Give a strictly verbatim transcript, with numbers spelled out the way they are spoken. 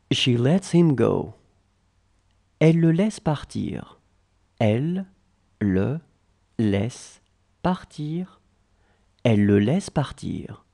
She lets him go. Elle le laisse partir. Elle le laisse partir. Elle le laisse partir.